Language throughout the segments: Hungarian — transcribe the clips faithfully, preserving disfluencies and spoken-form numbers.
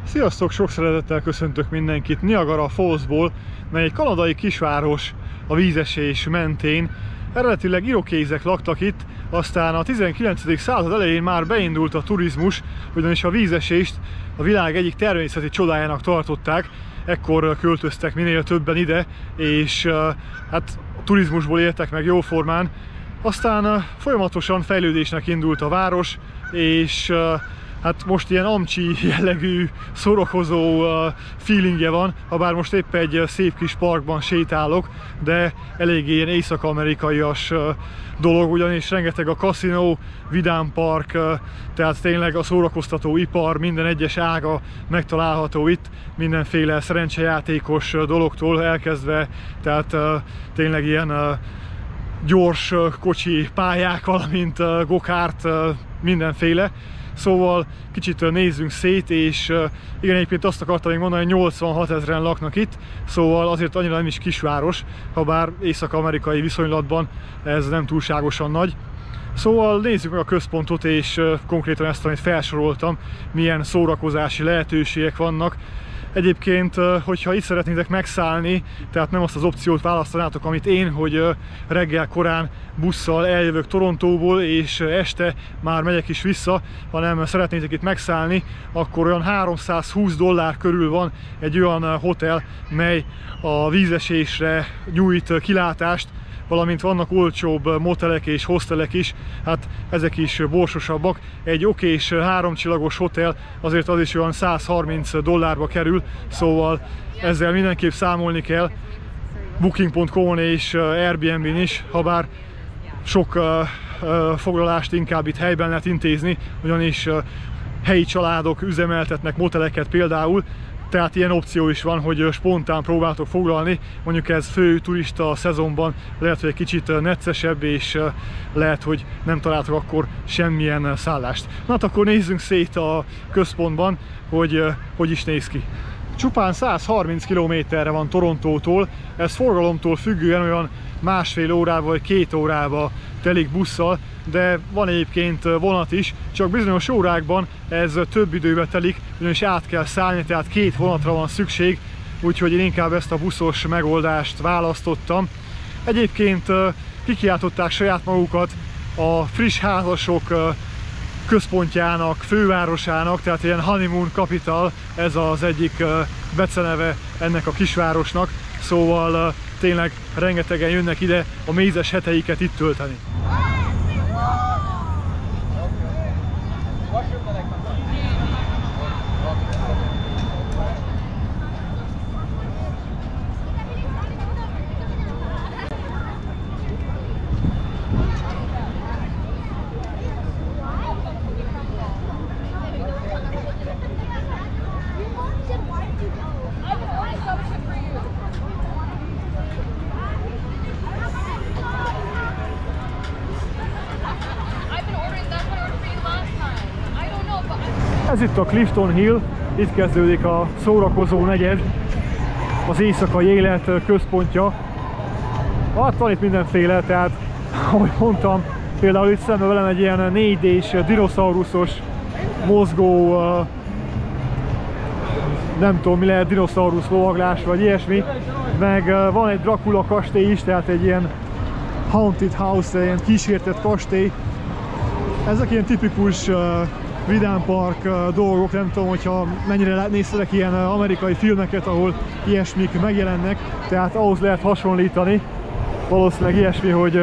Sziasztok! Sok szeretettel köszöntök mindenkit Niagara Fallsból, mely egy kanadai kisváros a vízesés mentén. Eredetileg irokézek laktak itt, aztán a tizenkilencedik század elején már beindult a turizmus, ugyanis a vízesést a világ egyik természeti csodájának tartották. Ekkor költöztek minél többen ide, és hát a turizmusból éltek meg jóformán. Aztán folyamatosan fejlődésnek indult a város, és hát most ilyen amcsi jellegű, szórakozó feelingje van, ha bár most épp egy szép kis parkban sétálok, de eléggé ilyen észak-amerikaias dolog, ugyanis rengeteg a kaszinó, vidámpark, tehát tényleg a szórakoztató ipar, minden egyes ága megtalálható itt, mindenféle szerencsejátékos dologtól elkezdve, tehát tényleg ilyen gyors kocsi pályák, valamint gokárt, mindenféle. Szóval kicsit nézzünk szét, és igen, egyébként azt akartam még mondani, hogy nyolcvanhat ezren laknak itt, szóval azért annyira nem is kisváros, ha bár észak-amerikai viszonylatban ez nem túlságosan nagy. Szóval nézzük meg a központot, és konkrétan ezt, amit felsoroltam, milyen szórakozási lehetőségek vannak. Egyébként, hogyha itt szeretnétek megszállni, tehát nem azt az opciót választanátok, amit én, hogy reggel korán busszal eljövök Torontóból, és este már megyek is vissza, hanem szeretnétek itt megszállni, akkor olyan háromszázhúsz dollár körül van egy olyan hotel, mely a vízesésre nyújt kilátást, valamint vannak olcsóbb motelek és hostelek is, hát ezek is borsosabbak. Egy okés háromcsillagos hotel azért az is olyan százharminc dollárba kerül, szóval ezzel mindenképp számolni kell booking pont com-on és Airbnb-n is, habár sok uh, uh, foglalást inkább itt helyben lehet intézni, ugyanis uh, helyi családok üzemeltetnek moteleket például, tehát ilyen opció is van, hogy spontán próbáltok foglalni, mondjuk ez fő turista szezonban lehet, hogy egy kicsit neccesebb, és lehet, hogy nem találtok akkor semmilyen szállást. Na hát akkor nézzünk szét a központban, hogy hogy is néz ki. Csupán százharminc kilométerre van Torontótól, ez forgalomtól függően olyan másfél órába vagy két órába telik busszal, de van egyébként vonat is, csak bizonyos órákban ez több időbe telik, ugyanis át kell szállni, tehát két vonatra van szükség, úgyhogy én inkább ezt a buszos megoldást választottam. Egyébként kikiáltották saját magukat a friss házasok központjának, fővárosának, tehát ilyen honeymoon capital, ez az egyik beceneve ennek a kisvárosnak, szóval tényleg rengetegen jönnek ide a mézes heteiket itt tölteni. Ez itt a Clifton Hill, itt kezdődik a szórakozó negyed, az éjszakai élet központja. Hát van itt mindenféle, tehát ahogy mondtam, például itt szemben velem egy ilyen négy dés dinoszauruszos mozgó, nem tudom mi lehet, dinoszaurusz lovaglás vagy ilyesmi, meg van egy Dracula kastély is, tehát egy ilyen haunted house, ilyen kísértett kastély. Ezek ilyen tipikus vidámpark dolgok, nem tudom, hogyha mennyire néztetek ilyen amerikai filmeket, ahol ilyesmik megjelennek, tehát ahhoz lehet hasonlítani, valószínűleg ilyesmi, hogy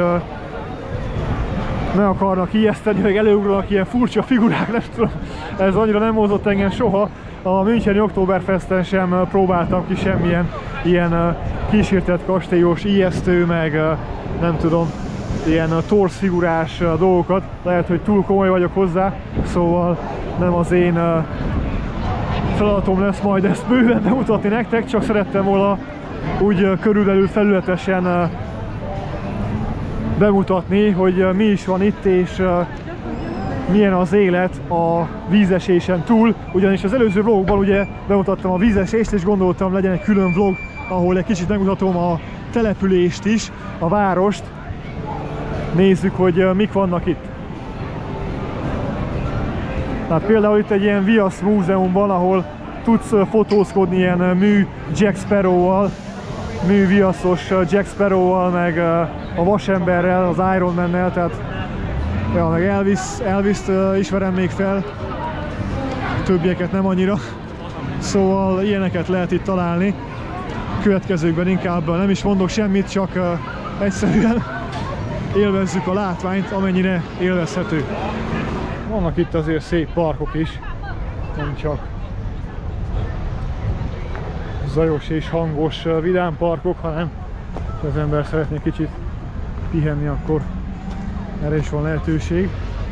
meg akarnak ijeszteni, meg előugranak ilyen furcsa figurák, nem tudom, ez annyira nem mozdott engem soha. A Müncheni Oktoberfesten sem próbáltam ki semmilyen ilyen kísértett kastélyos, ijesztő, meg nem tudom, ilyen torszfigurás dolgokat, lehet, hogy túl komoly vagyok hozzá, szóval nem az én feladatom lesz majd ezt bőven bemutatni nektek, csak szerettem volna úgy körülbelül felületesen bemutatni, hogy mi is van itt, és milyen az élet a vízesésen túl, ugyanis az előző vlogban ugye bemutattam a vízesést, és gondoltam, legyen egy külön vlog, ahol egy kicsit megmutatom a települést is, a várost. Nézzük, hogy mik vannak itt. Tehát például itt egy ilyen viasz múzeumban, ahol tudsz fotózkodni ilyen mű Jack Sparrow-val, mű viaszos Jack Sparrow-val, meg a Vasemberrel, az Iron Man-nel, tehát ja, meg Elvis, Elvis-t ismerem még fel, többieket nem annyira. Szóval ilyeneket lehet itt találni. Következőkben inkább nem is mondok semmit, csak egyszerűen élvezzük a látványt, amennyire élvezhető. Vannak itt azért szép parkok is, nem csak zajos és hangos vidám parkok, hanem ha az ember szeretné kicsit pihenni, akkor erre is van lehetőség.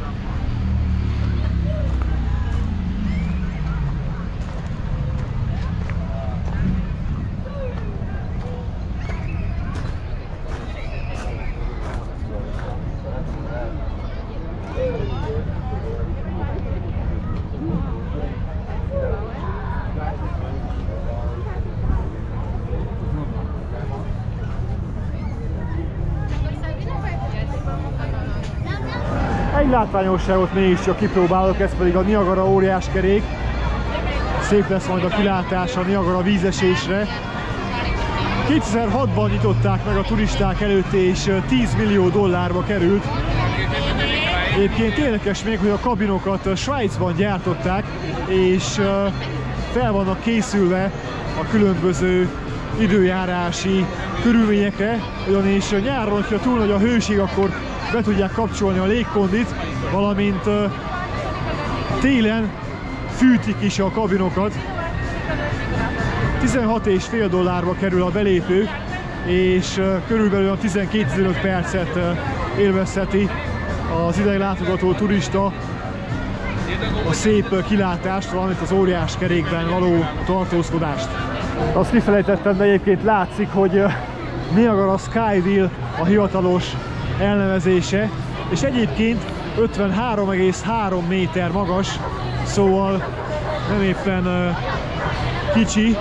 Egy látványosságot mégiscsak kipróbálok, ez pedig a Niagara óriáskerék. Szép lesz majd a kilátás a Niagara vízesésre. kétezer-hatban nyitották meg a turisták előtt, és tíz millió dollárba került. Egyébként érdekes még, hogy a kabinokat Svájcban gyártották, és fel vannak készülve a különböző időjárási körülményekre, ugyanis nyáron, hogyha túl nagy a hőség, akkor be tudják kapcsolni a légkondit, valamint télen fűtik is a kabinokat. tizenhat és fél dollárba kerül a belépő, és körülbelül a tizenkét-tizenöt percet élvezheti az idei látogató turista a szép kilátást, valamint az óriáskerékben való tartózkodást. Azt kifelejtettem, de egyébként látszik, hogy Niagara Skyville a hivatalos elnevezése, és egyébként ötvenhárom egész három méter magas, szóval nem éppen uh, kicsi.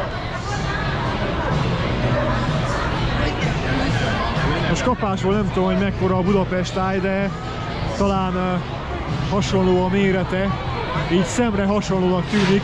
Most kapásból nem tudom, hogy mekkora a Budapest Eye, de talán uh, hasonló a mérete, így szemre hasonlóan tűnik.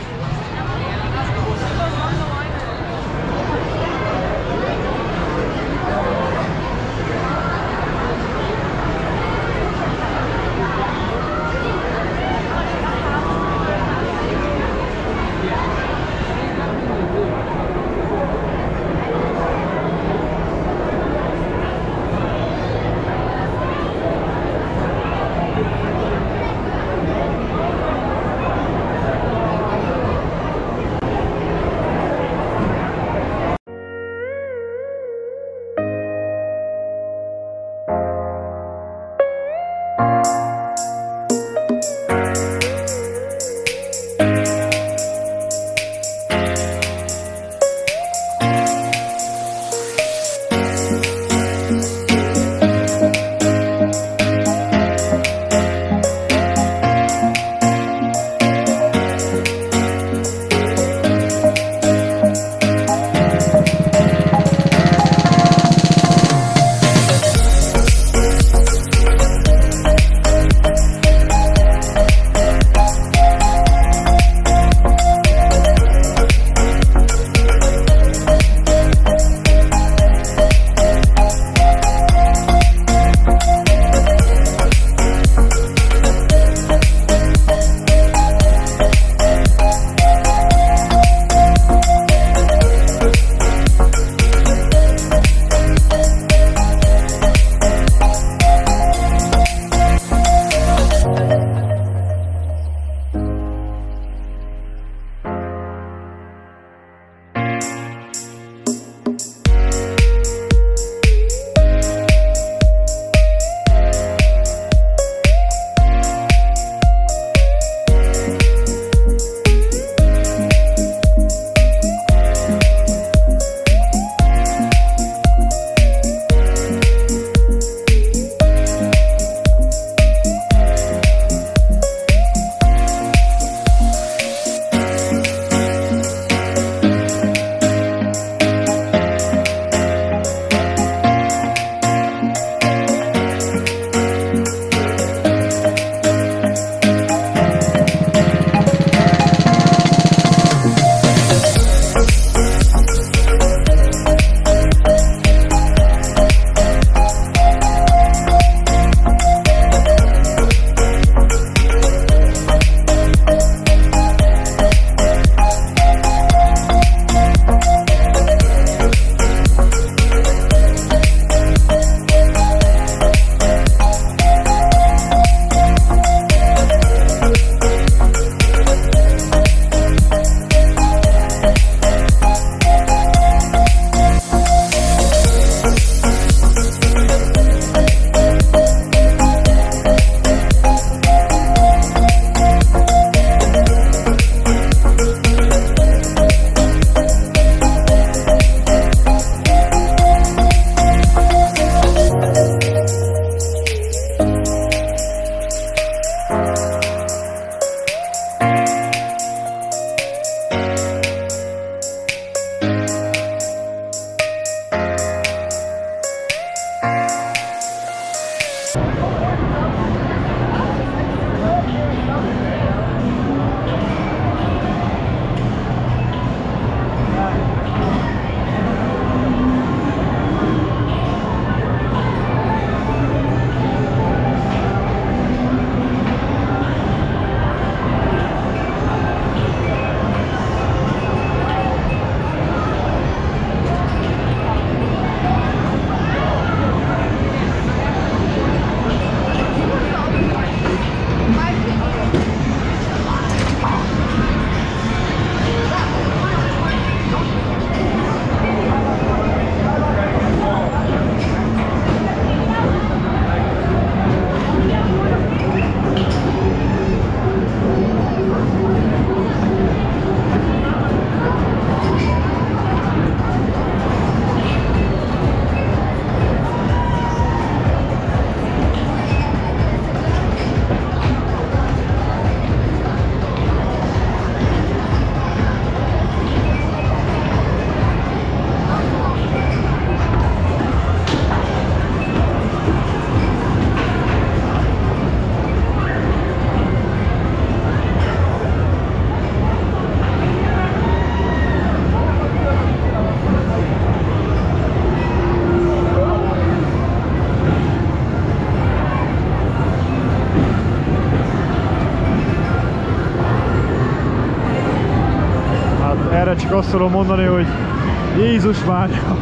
erre csak azt tudom mondani, hogy Jézus várja.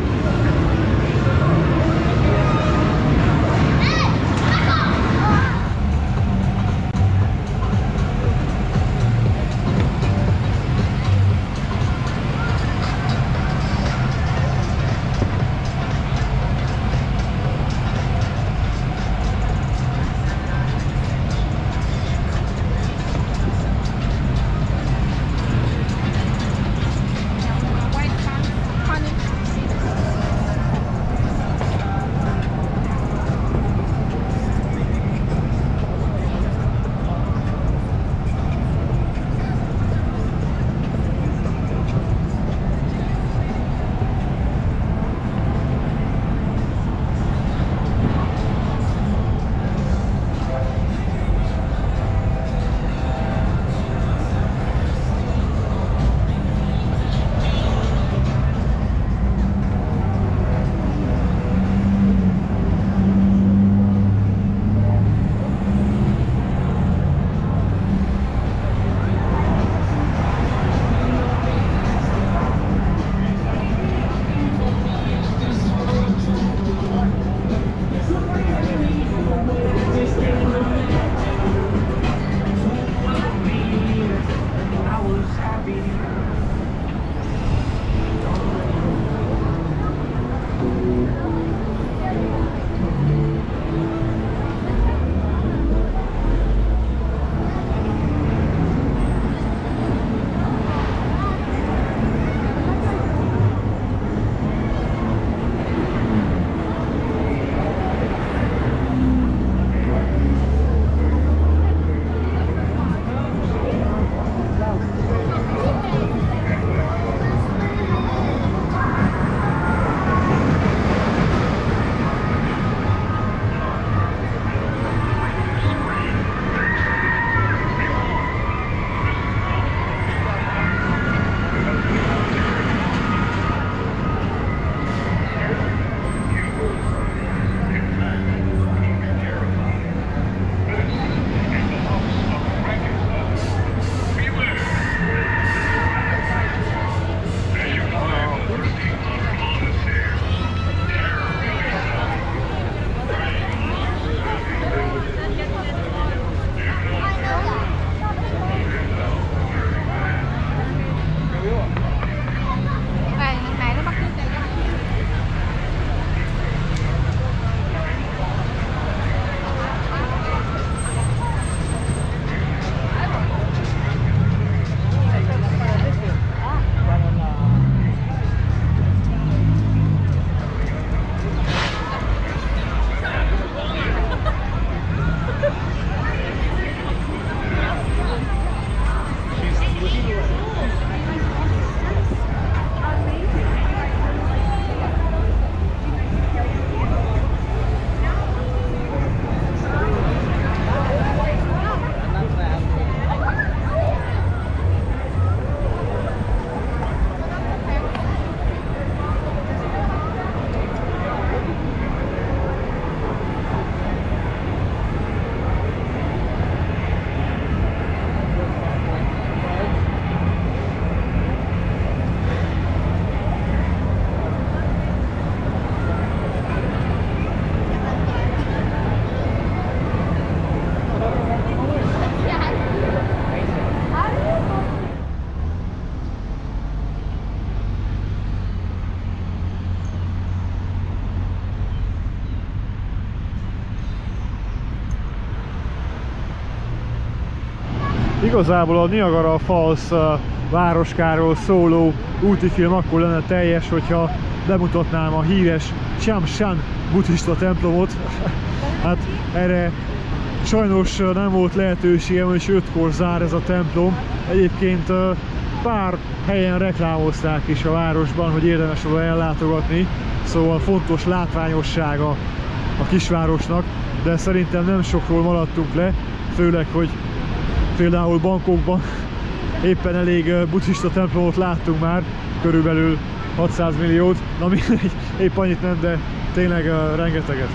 Igazából a Niagara Falls városkáról szóló útifilm akkor lenne teljes, hogyha bemutatnám a híres Cham Shan buddhista templomot. Hát erre sajnos nem volt lehetőségem, és ötkor zár ez a templom. Egyébként pár helyen reklámozták is a városban, hogy érdemes oda ellátogatni, szóval fontos látványossága a kisvárosnak, de szerintem nem sokról maradtunk le, főleg, hogy például Bangkokban éppen elég buddhista templomot láttunk már, körülbelül hatszáz milliót, na mindegy, épp annyit nem, de tényleg uh, rengeteget.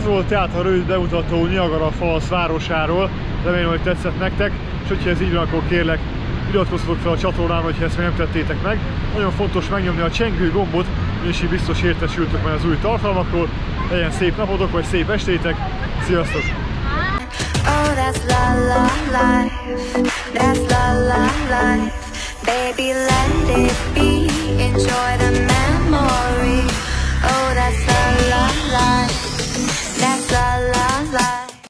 volt tehát a rövid bemutató Niagara Falls városáról. Remélem, hogy tetszett nektek, és hogyha ez így van, akkor kérlek, iratkozzatok fel a csatornán, hogyha ezt még nem tettétek meg. Nagyon fontos megnyomni a csengő gombot, és így biztos értesültök majd az új tartalmakról. Legyen szép napotok, vagy szép estétek. Sziasztok! Oh, that's la la life. That's la la life. Baby, let it be.